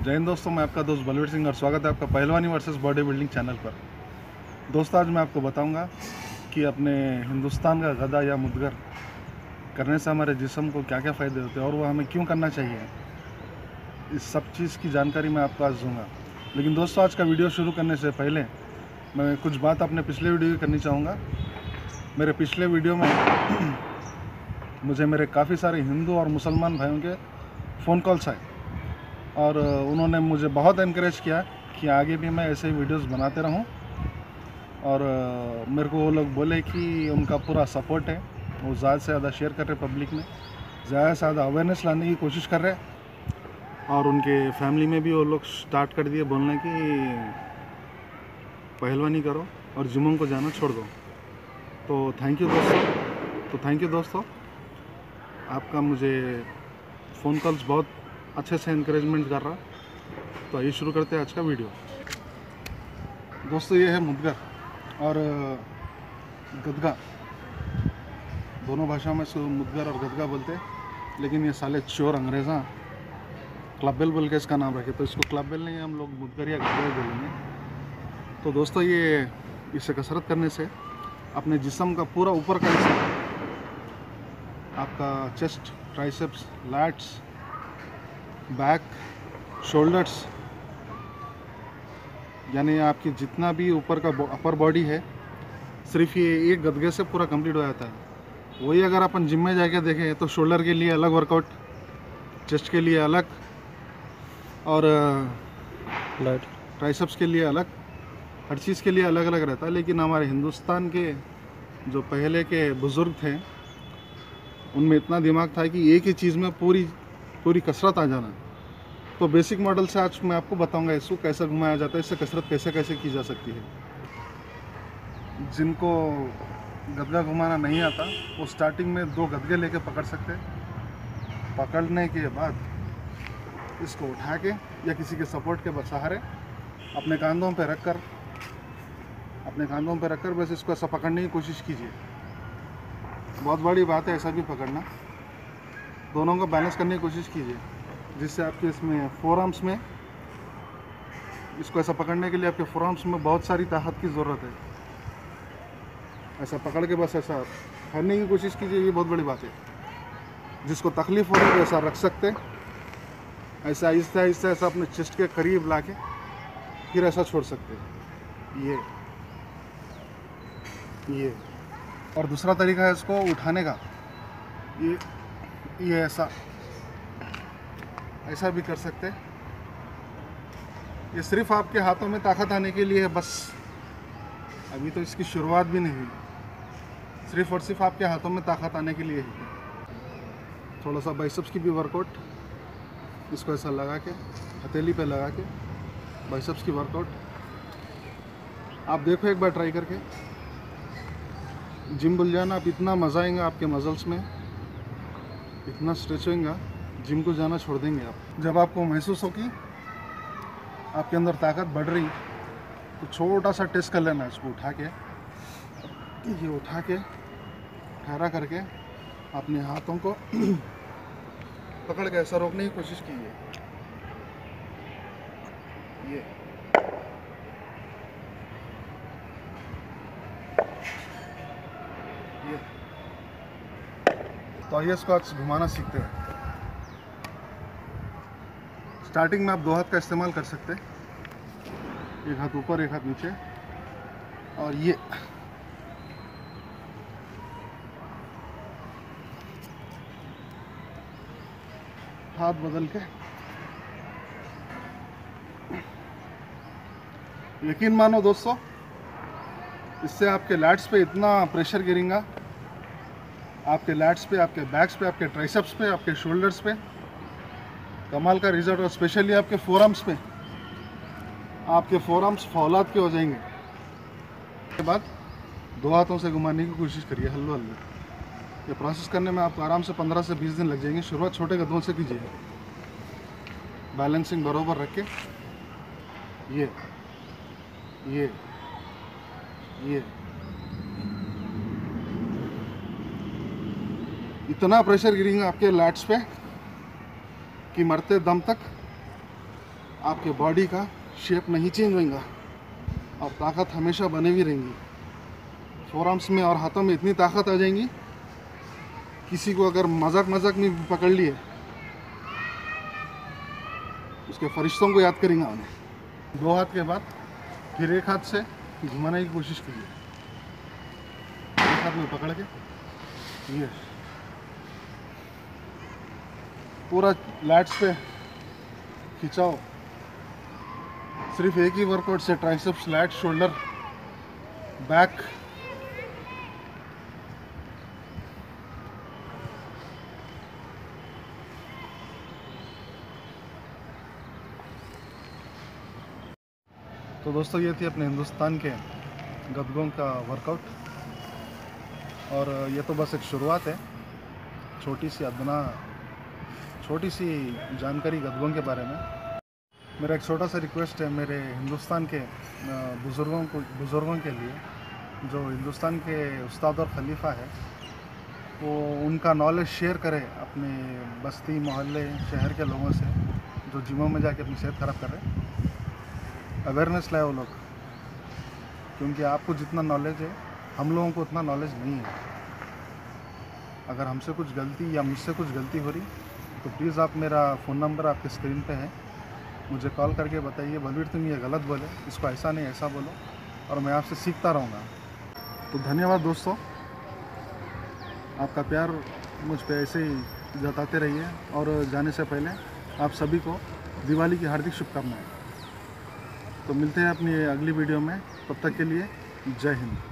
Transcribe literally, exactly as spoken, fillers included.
जय हिंद दोस्तों, मैं आपका दोस्त बलवीर सिंह और स्वागत है आपका पहलवानी वर्सेस बॉडी बिल्डिंग चैनल पर। दोस्तों, आज मैं आपको बताऊंगा कि अपने हिंदुस्तान का गदा या मुद्गर करने से हमारे जिस्म को क्या क्या फ़ायदे होते हैं और वो हमें क्यों करना चाहिए। इस सब चीज़ की जानकारी मैं आपको आज दूँगा। लेकिन दोस्तों, आज का वीडियो शुरू करने से पहले मैं कुछ बात अपने पिछले वीडियो की करनी चाहूँगा। मेरे पिछले वीडियो में मुझे मेरे काफ़ी सारे हिंदू और मुसलमान भाइयों के फ़ोन कॉल्स आए और उन्होंने मुझे बहुत इनकरेज किया कि आगे भी मैं ऐसे ही वीडियोस बनाते रहूं। और मेरे को वो लोग बोले कि उनका पूरा सपोर्ट है, वो ज़्यादा से ज़्यादा शेयर कर रहे पब्लिक में, ज़्यादा से ज़्यादा अवेयरनेस लाने की कोशिश कर रहे हैं। और उनके फैमिली में भी वो लोग स्टार्ट कर दिए बोलने कि पहलवानी करो और जिमों को जाना छोड़ दो। तो थैंक यू दोस्तों तो थैंक यू दोस्तों आपका मुझे फ़ोन कॉल्स बहुत अच्छे से इनकरेजमेंट कर रहा। तो आइए शुरू करते हैं आज का वीडियो। दोस्तों, ये है मुद्गर और गदगा, दोनों भाषा में मुद्गर और गदगा बोलते हैं, लेकिन ये साले चोर अंग्रेज़ा क्लब बेल बोल के इसका नाम रखे, तो इसको क्लब बेल नहीं, हम लोग मुद्गर या गदगा ही बोलेंगे। तो दोस्तों, ये इससे कसरत करने से अपने जिस्म का पूरा ऊपर का हिस्सा, आपका chest, triceps, lats, back, shoulders, यानी आपकी जितना भी ऊपर का अपर बॉडी है, सिर्फ ये एक गदगे से पूरा कंप्लीट हो जाता है। वही अगर अपन जिम में जाके देखें तो शोल्डर के लिए अलग वर्कआउट, चेस्ट के लिए अलग और लाइट ट्राइसेप्स के लिए अलग, हर चीज़ के लिए अलग अलग रहता है। लेकिन हमारे हिंदुस्तान के जो पहले के बुज़ुर्ग थे, उनमें इतना दिमाग था कि एक ही चीज़ में पूरी पूरी कसरत आ जाना। तो बेसिक मॉडल से आज मैं आपको बताऊंगा इसको कैसे घुमाया जाता है, इससे कसरत कैसे कैसे की जा सकती है। जिनको गदगा घुमाना नहीं आता वो स्टार्टिंग में दो गदगे लेके पकड़ सकते हैं। पकड़ने के बाद इसको उठा के या किसी के सपोर्ट के सहारे अपने कांधों पे रख कर अपने कांधों पे रख कर बस इसको ऐसा पकड़ने की कोशिश कीजिए। बहुत बड़ी बात है ऐसा भी पकड़ना। दोनों को बैलेंस करने की कोशिश कीजिए, जिससे आपके इसमें फोर आर्म्स में, इसको ऐसा पकड़ने के लिए आपके फोर आर्म्स में बहुत सारी ताकत की ज़रूरत है। ऐसा पकड़ के बस ऐसा करने की कोशिश कीजिए, ये बहुत बड़ी बात है। जिसको तकलीफ़ हो रही है ऐसा रख सकते, ऐसा आहिस्ते आहिस्ते ऐसा अपने चेस्ट के करीब ला के फिर ऐसा छोड़ सकते। ये ये और दूसरा तरीका है इसको उठाने का, ये ये ऐसा ऐसा भी कर सकते हैं। ये सिर्फ आपके हाथों में ताकत आने के लिए है बस, अभी तो इसकी शुरुआत भी नहीं हुई, सिर्फ और सिर्फ आपके हाथों में ताकत आने के लिए है। थोड़ा सा बाइसेप्स की भी वर्कआउट, इसको ऐसा लगा के हथेली पे लगा के बाइसेप्स की वर्कआउट आप देखो एक बार ट्राई करके। जिम भूल जाना, आप इतना मज़ा आएगा आपके मसल्स में, इतना स्ट्रेच होगा, जिम को जाना छोड़ देंगे आप। जब आपको महसूस हो कि आपके अंदर ताकत बढ़ रही, तो छोटा सा टेस्ट कर लेना, इसको उठा के, ये उठा के ठहरा करके अपने हाथों को पकड़ के ऐसा रोकने की कोशिश कीजिए। ये ये तो आइए इसको आज घुमाना सीखते हैं। स्टार्टिंग में आप दो हाथ का इस्तेमाल कर सकते हैं, एक हाथ ऊपर एक हाथ नीचे, और ये हाथ बदल के, यकीन मानो दोस्तों, इससे आपके लैट्स पे इतना प्रेशर गिरेगा, आपके लैट्स पे, आपके बैक्स पे, आपके ट्राइसेप्स पे, आपके शोल्डर्स पे, कमाल का रिजल्ट। और स्पेशली आपके फोर आर्म्स पे, आपके फोर आर्म्स फौलाद के हो जाएंगे। उसके बाद दो हाथों से घुमाने की कोशिश करिए हल्लो हल्लो। ये प्रोसेस करने में आपको आराम से पंद्रह से बीस दिन लग जाएंगे। शुरुआत छोटे कदमों से कीजिए, बैलेंसिंग बरोबर रख के। ये ये ये इतना प्रेशर गिरेगा आपके लैट्स पे कि मरते दम तक आपके बॉडी का शेप नहीं चेंज होगा और ताकत हमेशा बने हुई रहेंगी। फोरआर्म्स में और हाथों में इतनी ताकत आ जाएंगी, किसी को अगर मजाक मजाक में पकड़ लिए उसके फरिश्तों को याद करेंगे उन्हें। दो हाथ के बाद फिर एक हाथ से घुमाने की कोशिश कीजिए, एक हाथ में पकड़ के ये पूरा लैट्स पे खिंचाओ। सिर्फ एक ही वर्कआउट से ट्राइसेप्स, लैट, शोल्डर, बैक, तो दोस्तों ये थी अपने हिंदुस्तान के गदगों का वर्कआउट, और ये तो बस एक शुरुआत है, छोटी सी अदना छोटी सी जानकारी गदगों के बारे में। मेरा एक छोटा सा रिक्वेस्ट है मेरे हिंदुस्तान के बुज़ुर्गों को बुज़ुर्गों के लिए, जो हिंदुस्तान के उस्ताद और खलीफा है, वो उनका नॉलेज शेयर करें अपने बस्ती, मोहल्ले, शहर के लोगों से जो जिमों में जाके अपनी सेहत ख़राब कर रहे हैं। अवेयरनेस लाए वो लोग, क्योंकि आपको जितना नॉलेज है हम लोगों को उतना नॉलेज नहीं है। अगर हमसे कुछ गलती या मुझसे कुछ गलती हो रही तो प्लीज़ आप, मेरा फ़ोन नंबर आपके स्क्रीन पे है, मुझे कॉल करके बताइए, बलवीर तुम ये गलत बोले, इसको ऐसा नहीं ऐसा बोलो, और मैं आपसे सीखता रहूँगा। तो धन्यवाद दोस्तों, आपका प्यार मुझ पे ऐसे ही जताते रहिए। और जाने से पहले आप सभी को दिवाली की हार्दिक शुभकामनाएं। तो मिलते हैं अपनी अगली वीडियो में, तब तक के लिए जय हिंद।